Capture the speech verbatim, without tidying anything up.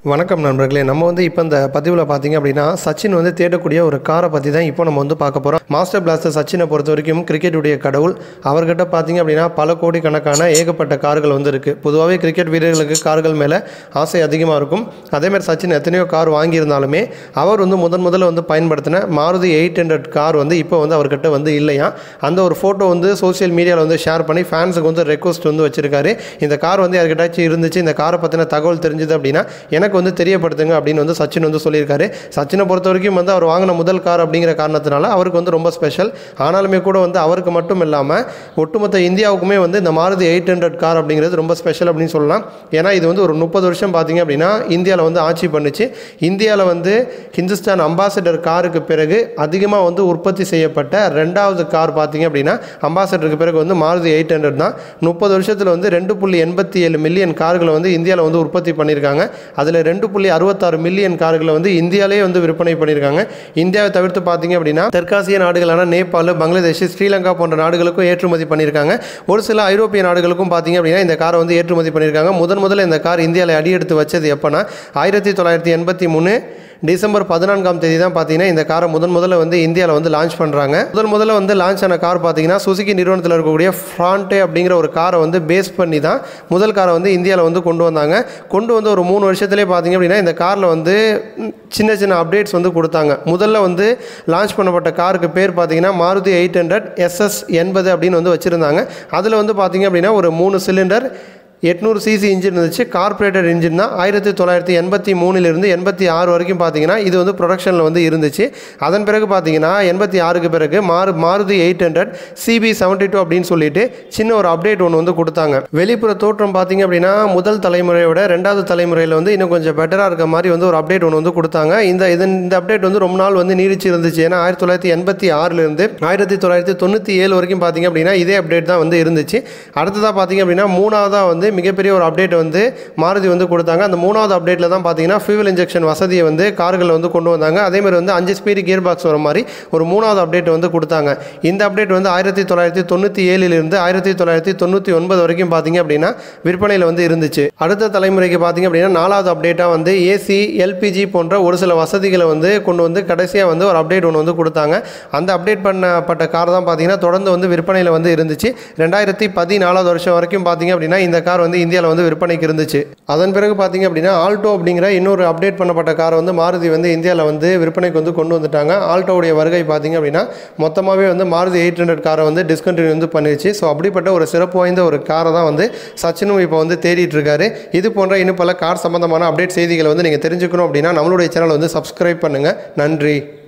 வணக்கம் நண்பர்களே. நம்ம வந்து இப்போ இந்த பதிவில் பார்த்தீங்க அப்படின்னா சச்சின் வந்து தேடக்கூடிய ஒரு காரை பற்றி தான் இப்போ நம்ம வந்து பார்க்க போகிறோம். மாஸ்டர் பிளாஸ்டர் சச்சினை பொறுத்த வரைக்கும் கிரிக்கெட்டுடைய கடவுள். அவர்கிட்ட பார்த்தீங்க அப்படின்னா பல கோடி கணக்கான ஏகப்பட்ட கார்கள் வந்து இருக்குது. பொதுவாகவே கிரிக்கெட் வீரர்களுக்கு கார்கள் மேலே ஆசை அதிகமாக இருக்கும். அதேமாதிரி சச்சின் எத்தனையோ கார் வாங்கியிருந்தாலுமே அவர் வந்து முதன் முதல்ல வந்து பயன்படுத்தின மாருதி எயிட் ஹண்ட்ரட் கார் வந்து இப்போ வந்து அவர்கிட்ட வந்து இல்லையா. அந்த ஒரு ஃபோட்டோ வந்து சோசியல் மீடியாவில் வந்து ஷேர் பண்ணி ஃபேன்ஸுக்கு வந்து ரெக்வஸ்ட் வந்து வச்சிருக்காரு. இந்த கார் வந்து யார்கிட்டாச்சும் இருந்துச்சு, இந்த காரை பற்றின தகவல் தெரிஞ்சுது அப்படின்னா எனக்கு வந்து தெரியப்படுத்துங்க அப்படின்னு வந்து சச்சின் வந்து சொல்லியிருக்காரு. சச்சினை பொறுத்த வரைக்கும் வந்து அவர் வாங்கின முதல் கார் அப்படிங்கிற காரணத்தினால அவருக்கு வந்து ரொம்ப ஸ்பெஷல். ஆனாலுமே கூட வந்து அவருக்கு மட்டும் இல்லாமல் ஒட்டுமொத்த இந்தியாவுக்குமே வந்து இந்த மாருதி எயிட் ஹண்ட்ரட் கார் அப்படிங்கிறது ரொம்ப ஸ்பெஷல் அப்படின்னு சொல்லலாம். ஏன்னா இது வந்து ஒரு முப்பது வருஷம் பார்த்தீங்க அப்படின்னா இந்தியாவில் வந்து ஆட்சி பண்ணிச்சு. இந்தியாவில் வந்து ஹிந்துஸ்தான் அம்பாசடர் காருக்கு பிறகு அதிகமாக வந்து உற்பத்தி செய்யப்பட்ட ரெண்டாவது கார் பார்த்தீங்க அப்படின்னா அம்பாசடருக்கு பிறகு வந்து மாருதி எயிட் ஹண்ட்ரட் தான். முப்பது வருஷத்தில் வந்து ரெண்டு புள்ளி எண்பத்தி ஏழு மில்லியன் கார்களை வந்து இந்தியாவில் வந்து உற்பத்தி பண்ணியிருக்காங்க. அதில் ரெண்டு புள்ளி அறுபத்தாறு மில்லியன் கார்களை வந்து இந்தியாவிலே வந்து விற்பனை பண்ணியிருக்காங்க. இந்தியாவை தவிர்த்து பார்த்தீங்க அப்படின்னா தெற்காசிய நாடுகளான நேபாள், பங்களாதேஷ், ஸ்ரீலங்கா போன்ற நாடுகளுக்கும் ஏற்றுமதி பண்ணியிருக்காங்க. ஒரு சில ஐரோப்பிய நாடுகளுக்கும் பார்த்தீங்க அப்படின்னா இந்த காரை வந்து ஏற்றுமதி பண்ணியிருக்காங்க. முதன் முதல்ல இந்த கார் இந்தியாவில் அடியெடுத்து வச்சது எப்போனா ஆயிரத்தி தொள்ளாயிரத்தி எண்பத்தி மூணு டிசம்பர் பதினான்காம் தேதி தான் பார்த்தீங்கன்னா இந்த காரை முதன் முதல்ல வந்து இந்தியாவில் வந்து லான்ச் பண்ணுறாங்க. முதல் முதல்ல வந்து லான்ச் ஆன கார் பார்த்தீங்கன்னா சுசுகி நிறுவனத்தில் இருக்கக்கூடிய ஃப்ராண்டே அப்படிங்கிற ஒரு காரை வந்து பேஸ் பண்ணி தான் முதல் காரை வந்து இந்தியாவில் வந்து கொண்டு வந்தாங்க. கொண்டு வந்து ஒரு மூணு வருஷத்துலேயே பார்த்தீங்க அப்படின்னா இந்த காரில் வந்து சின்ன சின்ன அப்டேட்ஸ் வந்து கொடுத்தாங்க. முதல்ல வந்து லான்ச் பண்ணப்பட்ட காருக்கு பேர் பார்த்தீங்கன்னா மாருதி எயிட் ஹண்ட்ரட் எஸ்எஸ் எண்பது அப்படின்னு வந்து வச்சுருந்தாங்க. அதில் வந்து பார்த்தீங்க அப்படின்னா ஒரு மூணு சிலிண்டர் எட்நூறு சிசி இன்ஜின் இருந்துச்சு. கார்பரேட்டர் இன்ஜின் தான். ஆயிரத்தி தொள்ளாயிரத்தி எண்பத்தி மூணிலிருந்து எண்பத்தி ஆறு வரைக்கும் பார்த்தீங்கன்னா இது வந்து ப்ரொடக்ஷனில் வந்து இருந்துச்சு. அதன் பிறகு பார்த்தீங்கன்னா எண்பத்தி ஆறுக்கு பிறகு மாறு மாருதி எயிட் ஹண்ட்ரட் சிபி செவன்டி டூ அப்படின்னு சொல்லிட்டு சின்ன ஒரு அப்டேட் ஒன்று வந்து கொடுத்தாங்க. வெளிப்புற தோற்றம் பார்த்தீங்க அப்படின்னா முதல் தலைமுறையோட ரெண்டாவது தலைமுறையில் வந்து இன்னும் கொஞ்சம் பெட்டராக இருக்க மாதிரி வந்து ஒரு அப்டேட் ஒன்று வந்து கொடுத்தாங்க. இந்த இதன் இந்த அப்டேட் வந்து ரொம்ப நாள் வந்து நீடிச்சு இருந்துச்சு. ஏன்னா ஆயிரத்தி தொள்ளாயிரத்தி எண்பத்தி ஆறுலேருந்து ஆயிரத்தி தொள்ளாயிரத்தி தொண்ணூற்றி ஏழு வரைக்கும் பார்த்தீங்க அப்படின்னா இதே அப்டேட் தான் வந்து இருந்துச்சு. அடுத்ததாக பார்த்தீங்க அப்படின்னா மூணாவதாக வந்து மிகப்பெரிய ஒரு அப்டேட் வந்து மாருதி வந்து கொடுத்தாங்க. அந்த மூணாவது அப்டேட்டில் தான் பார்த்தீங்கன்னா ஃபியூவல் இன்ஜெக்ஷன் வசதியை வந்து கார்களில் வந்து கொண்டு வந்தாங்க. அதேமாதிரி வந்து அஞ்சு ஸ்பீடு கியர் பாக்ஸ் வர மாதிரி ஒரு மூணாவது அப்டேட் வந்து கொடுத்தாங்க. இந்த அப்டேட் வந்து ஆயிரத்தி தொள்ளாயிரத்தி தொண்ணூற்றி ஏழிலிருந்து ஆயிரத்தி தொள்ளாயிரத்தி தொண்ணூற்றி ஒன்பது வரைக்கும் பார்த்தீங்க அப்படின்னா விற்பனையில் வந்து இருந்துச்சு. அடுத்த தலைமுறைக்கு பார்த்தீங்க அப்படின்னா நாலாவது அப்டேட்டாக வந்து ஏசி, எல்பிஜி போன்ற ஒரு சில வசதிகளை வந்து கொண்டு வந்து கடைசியாக வந்து ஒரு அப்டேட் ஒன்று வந்து கொடுத்தாங்க. அந்த அப்டேட் பண்ணப்பட்ட கார் தான் பார்த்தீங்கன்னா தொடர்ந்து வந்து விற்பனையில் வந்து இருந்துச்சு. ரெண்டாயிரத்தி பதினாலாவது வருஷம் வரைக்கும் பார்த்தீங்க அப்படின்னா இந்த கார் வந்து இந்தியாவில் வந்து விற்பனைக்கு இருந்துச்சு. அதன் பிறகு பார்த்தீங்க அப்படின்னா ஆல்டோ அப்படிங்கிற இன்னொரு அப்டேட் பண்ணப்பட்ட காரை வந்து மாருதி வந்து இந்தியாவில் வந்து விற்பனைக்கு வந்து கொண்டு வந்துட்டாங்க. ஆல்டோவுடைய வருகை பார்த்தீங்க அப்படின்னா மொத்தமாகவே வந்து மாருதி எயிட் ஹண்ட்ரட் காரை வந்து டிஸ்கண்டினியூ வந்து பண்ணிடுச்சு. ஸோ அப்படிப்பட்ட ஒரு சிறப்பு வாய்ந்த ஒரு காரை தான் வந்து சச்சினும் இப்போ வந்து தேடிட்டு இருக்காரு. இது போன்ற இன்னும் பல கார் சம்பந்தமான அப்டேட் செய்திகளை வந்து நீங்கள் தெரிஞ்சுக்கணும் அப்படின்னா நம்மளுடைய சேனலை வந்து சப்ஸ்கிரைப் பண்ணுங்கள். நன்றி.